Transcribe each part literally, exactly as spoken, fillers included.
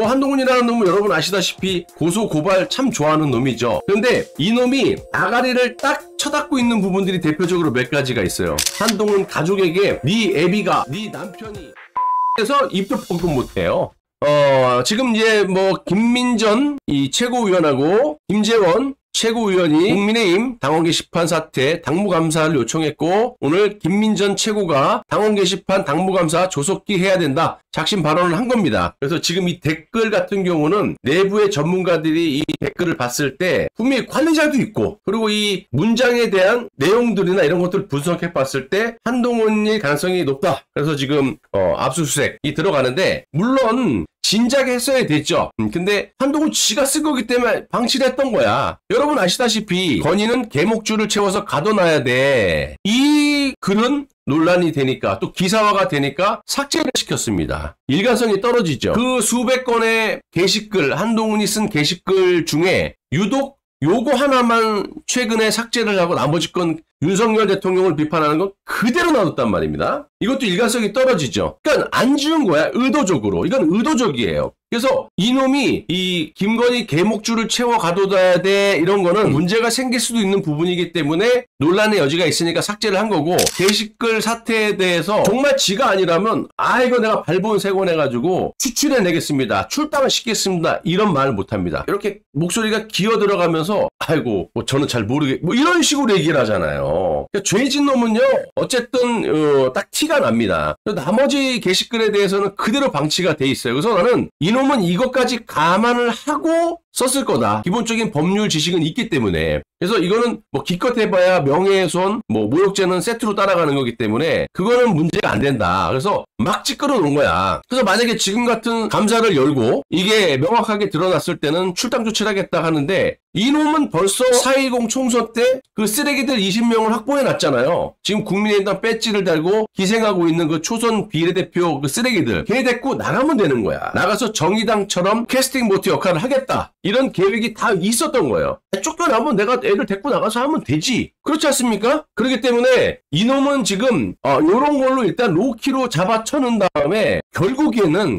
뭐 한동훈이라는 놈은 여러분 아시다시피 고소 고발 참 좋아하는 놈이죠. 그런데 이놈이 아가리를 딱 쳐닫고 있는 부분들이 대표적으로 몇 가지가 있어요. 한동훈 가족에게 네 애비가 네 남편이 해서 입도 뻥끗 못해요. 어 지금 이제 뭐 김민전 이 최고위원하고 김재원 최고위원이 국민의힘 당원 게시판 사퇴 당무감사를 요청했고, 오늘 김민전 최고가 당원 게시판 당무감사 조속히 해야 된다 작심 발언을 한 겁니다. 그래서 지금 이 댓글 같은 경우는 내부의 전문가들이 이 댓글을 봤을 때 분명히 관리자도 있고, 그리고 이 문장에 대한 내용들이나 이런 것들을 분석해 봤을 때 한동훈일 가능성이 높다. 그래서 지금 어, 압수수색이 들어가는데, 물론 진작에 했어야 됐죠. 음, 근데 한동훈 지가 쓴 거기 때문에 방치를 했던 거야. 여러분 아시다시피 건의는 개목줄을 채워서 가둬놔야 돼. 이 글은 논란이 되니까, 또 기사화가 되니까 삭제를 시켰습니다. 일관성이 떨어지죠. 그 수백 건의 게시글, 한동훈이 쓴 게시글 중에 유독 요거 하나만 최근에 삭제를 하고 나머지 건 윤석열 대통령을 비판하는 건 그대로 놔뒀단 말입니다. 이것도 일관성이 떨어지죠. 그러니까 안 지운 거야, 의도적으로. 이건 의도적이에요. 그래서 이놈이 이 김건희 개목줄을 채워 가둬둬야 돼, 이런 거는 문제가 생길 수도 있는 부분이기 때문에 논란의 여지가 있으니까 삭제를 한 거고, 게시글 사태에 대해서 정말 지가 아니라면 아 이거 내가 발본 세곤해가지고 추출해 내겠습니다, 출당을 시키겠습니다, 이런 말을 못합니다. 이렇게 목소리가 기어 들어가면서 아이고 뭐 저는 잘 모르겠 뭐 이런 식으로 얘기를 하잖아요. 그러니까 죄진 놈은요 어쨌든 어, 딱 티가 납니다. 나머지 게시글에 대해서는 그대로 방치가 돼 있어요. 그래서 나는 이놈 은 이것까지 감안을 하고 썼을 거다. 기본적인 법률 지식은 있기 때문에. 그래서 이거는 뭐 기껏 해봐야 명예훼손, 뭐 모욕죄는 세트로 따라가는 거기 때문에 그거는 문제가 안 된다. 그래서 막 찌끄러 놓은 거야. 그래서 만약에 지금 같은 감사를 열고 이게 명확하게 드러났을 때는 출당 조치를 하겠다 하는데, 이놈은 벌써 사이공 총선 때 그 쓰레기들 이십 명을 확보해 놨잖아요. 지금 국민의당 배지를 달고 기생하고 있는 그 초선 비례대표 그 쓰레기들, 걔 데리고 나가면 되는 거야. 나가서 정의당처럼 캐스팅 보트 역할을 하겠다, 이런 계획이 다 있었던 거예요. 쫓겨나면 내가 애들 데리고 나가서 하면 되지. 그렇지 않습니까? 그렇기 때문에 이놈은 지금 어, 요런 걸로 일단 로키로 잡아쳐는 다음에 결국에는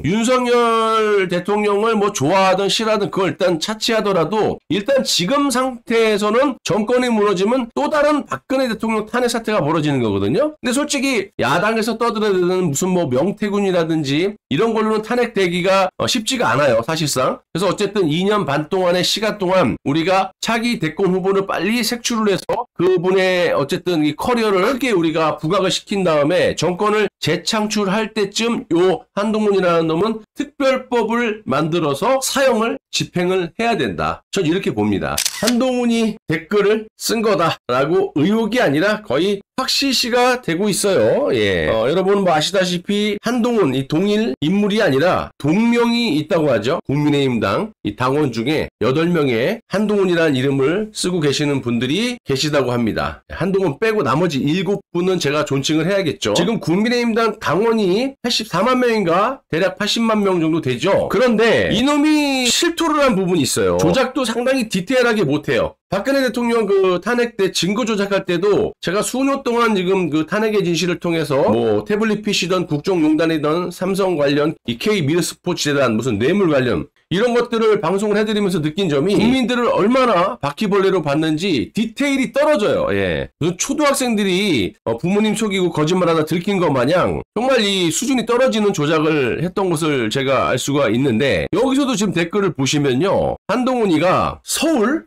윤석열 대통령을 뭐 좋아하든 싫어하든 그걸 일단 차치하더라도, 일단 지금 상태에서는 정권이 무너지면 또 다른 박근혜 대통령 탄핵 사태가 벌어지는 거거든요. 근데 솔직히 야당에서 떠들어대는 무슨 뭐 명태균이라든지 이런 걸로는 탄핵되기가 어, 쉽지가 않아요, 사실상. 그래서 어쨌든 이 년 반 동안의 시간 동안 우리가 차기 대권 후보를 빨리 색출을 해서 그분의 어쨌든 이 커리어를 크게 우리가 부각을 시킨 다음에 정권을 재창출할 때쯤 요 한동훈이라는 놈은 특별법을 만들어서 사형을 집행을 해야 된다. 전 이렇게 봅니다. 한동훈이 댓글을 쓴 거다라고 의혹이 아니라 거의 확실시가 되고 있어요. 예. 어, 여러분 뭐 아시다시피 한동훈 이 동일 인물이 아니라 동명이 있다고 하죠. 국민의힘당 이 당원 중에 여덟 명의 한동훈이라는 이름을 쓰고 계시는 분들이 계시다고 합니다. 한동훈 빼고 나머지 일곱 분은 제가 존칭을 해야겠죠. 지금 국민의힘당 당원이 팔십사만 명인가 대략 팔십만 명 정도 되죠. 그런데 이놈이 실토를 한 부분이 있어요. 조작도 상당히 디테일하게 못해요. 박근혜 대통령 그 탄핵 때 증거 조작할 때도 제가 수년 동안 지금 그 탄핵의 진실을 통해서 뭐 태블릿 피씨든 국정농단이든 삼성 관련 이 K 미르스포츠 재단 무슨 뇌물 관련 이런 것들을 방송을 해드리면서 느낀 점이 국민들을 얼마나 바퀴벌레로 봤는지 디테일이 떨어져요. 예. 무슨 초등학생들이 어 부모님 속이고 거짓말하다 들킨 것 마냥 정말 이 수준이 떨어지는 조작을 했던 것을 제가 알 수가 있는데, 여기서도 지금 댓글을 보시면요, 한동훈이가 서울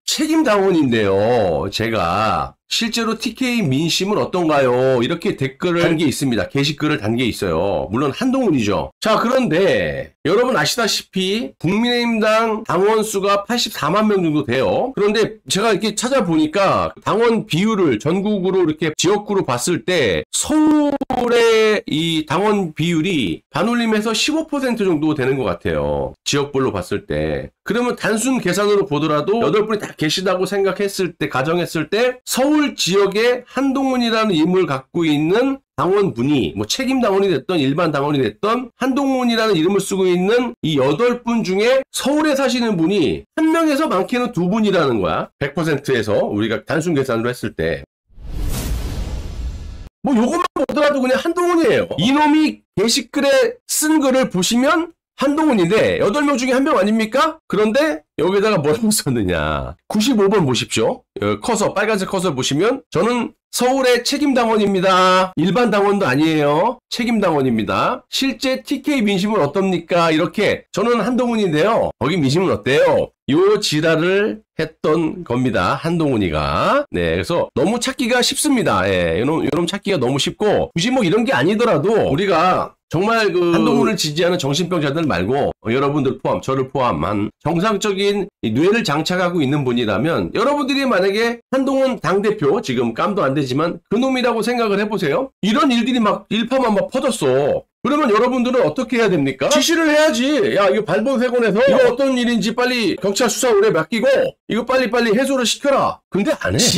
책임당원인데요, 제가 실제로 티케이 민심은 어떤가요? 이렇게 댓글을 단 게 있습니다. 게시글을 단 게 있어요. 물론 한동훈이죠. 자, 그런데 여러분 아시다시피 국민의힘당 당원 수가 팔십사만 명 정도 돼요. 그런데 제가 이렇게 찾아보니까 당원 비율을 전국으로 이렇게 지역구로 봤을 때 서울의 이 당원 비율이 반올림해서 십오 퍼센트 정도 되는 것 같아요. 지역별로 봤을 때. 그러면 단순 계산으로 보더라도 여덟 분이 다 계시다고 생각했을 때, 가정했을 때 서울 지역에 한동훈이라는 인물을 갖고 있는 당원분이 뭐 책임 당원이 됐던 일반 당원이 됐던 한동훈이라는 이름을 쓰고 있는 이 여덟 분 중에 서울에 사시는 분이 한 명에서 많게는 두 분이라는 거야. 백 퍼센트에서 우리가 단순 계산으로 했을 때. 뭐 요것만 보더라도 그냥 한동훈이에요. 이놈이 게시글에 쓴 글을 보시면 한동훈인데 여덟 명 중에 한 명 아닙니까? 그런데 여기다가 뭐라고 썼느냐. 구십오 번 보십시오. 커서 빨간색 커서 보시면 저는 서울의 책임당원입니다. 일반 당원도 아니에요. 책임당원입니다. 실제 티케이 민심은 어떻습니까? 이렇게 저는 한동훈인데요. 거기 민심은 어때요? 요 지랄을 했던 겁니다. 한동훈이가. 네, 그래서 너무 찾기가 쉽습니다. 예, 요놈, 요놈 찾기가 너무 쉽고 굳이 뭐 이런 게 아니더라도 우리가 정말 그 한동훈을 지지하는 정신병자들 말고 여러분들 포함, 저를 포함한 정상적인 뇌를 장착하고 있는 분이라면 여러분들이 만약에 한동훈 당대표 지금 깜도 안 되지만 그놈이라고 생각을 해보세요. 이런 일들이 막 일파만 막 퍼졌어. 그러면 여러분들은 어떻게 해야 됩니까? 지시를 해야지. 야, 이거 발본색원에서 이거 어떤 일인지 빨리 경찰 수사원에 맡기고 이거 빨리빨리 해소를 시켜라. 근데 안 해.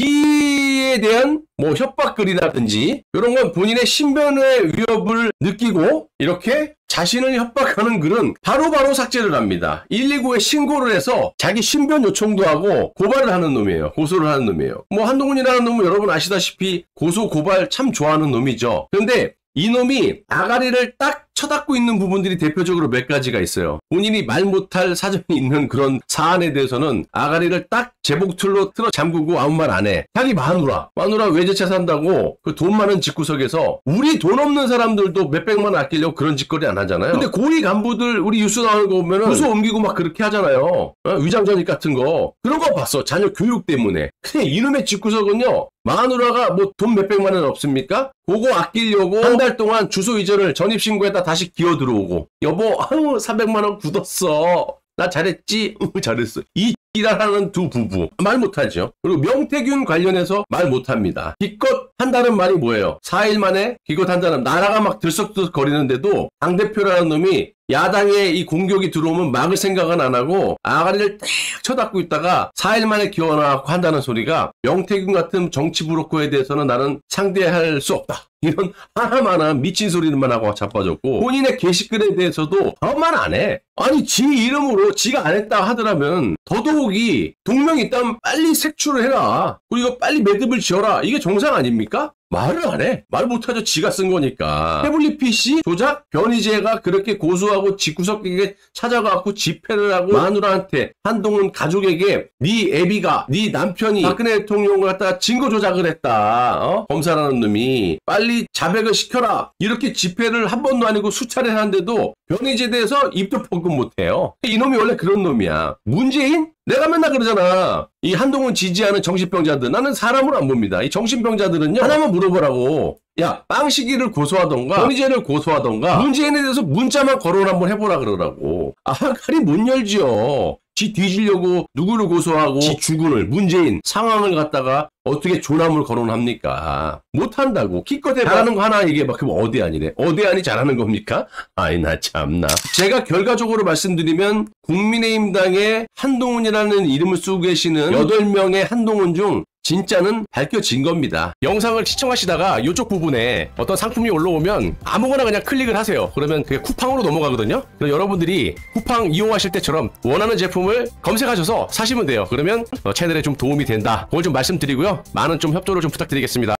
지에 대한 뭐 협박글이라든지 이런 건 본인의 신변의 위협을 느끼고 이렇게 자신을 협박하는 글은 바로바로 바로 삭제를 합니다. 일이구에 신고를 해서 자기 신변 요청도 하고 고발을 하는 놈이에요. 고소를 하는 놈이에요. 뭐 한동훈이라는 놈은 여러분 아시다시피 고소 고발 참 좋아하는 놈이죠. 그런데 이놈이 아가리를 딱 쳐닫고 있는 부분들이 대표적으로 몇 가지가 있어요. 본인이 말 못할 사정이 있는 그런 사안에 대해서는 아가리를 딱 제복틀로 틀어 잠그고 아무 말 안 해. 자기 마누라, 마누라 외제차 산다고 그 돈 많은 집구석에서 우리 돈 없는 사람들도 몇백만 원 아끼려고 그런 짓거리 안 하잖아요. 근데 고위 간부들 우리 뉴스 나오는 거 보면은 부서 옮기고 막 그렇게 하잖아요. 어? 위장전입 같은 거. 그런 거 봤어. 자녀 교육 때문에. 그냥 이놈의 집구석은요. 마누라가 뭐 돈 몇백만 원 없습니까? 그거 아끼려고 한 달 동안 주소 이전을 전입신고했다 다시 기어 들어오고 여보 아우 사백만 원 굳었어. 나 잘했지? 잘했어. 이 일하는 두 부부 말 못하죠. 그리고 명태균 관련해서 말 못합니다. 기껏 한다는 말이 뭐예요? 사 일 만에 기껏 한다는 나라가 막 들썩들썩 거리는데도 당대표라는 놈이 야당에 이 공격이 들어오면 막을 생각은 안 하고 아가리를 딱 쳐닫고 있다가 사 일 만에 기어나가고 한다는 소리가 명태균 같은 정치 브로커에 대해서는 나는 상대할 수 없다. 이런 하나마나 미친 소리만 하고 자빠졌고 본인의 게시글에 대해서도 아무 말 안 해. 아니 지 이름으로 지가 안 했다 하더라면 더더욱이 동명이 있다면 빨리 색출을 해라. 그리고 빨리 매듭을 지어라. 이게 정상 아닙니까? 말을 안 해. 말 못하죠. 지가 쓴 거니까. 태블릿 피씨 조작 변희재가 그렇게 고소하고 집구석에게 찾아가고 집회를 하고 마누라한테 한동훈 가족에게 네 애비가 네 남편이 박근혜 대통령을 갖다가 증거 조작을 했다. 어? 검사라는 놈이 빨리 자백을 시켜라. 이렇게 집회를 한 번도 아니고 수차례 하는데도 변희재에 대해서 입도 뻥끗 못해요. 이놈이 원래 그런 놈이야. 문재인? 내가 맨날 그러잖아. 이 한동훈 지지하는 정신병자들. 나는 사람으로 안 봅니다. 이 정신병자들은요. 하나만 물어보라고. 야, 빵식이를 고소하던가, 변희재를 고소하던가, 문재인에 대해서 문자만 거론 한번 해보라 그러라고. 아가리 못 열지요. 지 뒤지려고 누구를 고소하고 지 주군을 문재인 상황을 갖다가 어떻게 조남을 거론합니까? 못한다고. 기껏해 잘하는 거 하나 얘기해봐. 그럼 어디아니래? 어디아니 잘하는 겁니까? 아이 나 참나. 제가 결과적으로 말씀드리면 국민의힘당에 한동훈이라는 이름을 쓰고 계시는 여덟 명의 한동훈 중 진짜는 밝혀진 겁니다. 영상을 시청하시다가 이쪽 부분에 어떤 상품이 올라오면 아무거나 그냥 클릭을 하세요. 그러면 그게 쿠팡으로 넘어가거든요. 그럼 여러분들이 쿠팡 이용하실 때처럼 원하는 제품을 검색하셔서 사시면 돼요. 그러면 채널에 좀 도움이 된다. 그걸 좀 말씀드리고요. 많은 좀 협조를 좀 부탁드리겠습니다.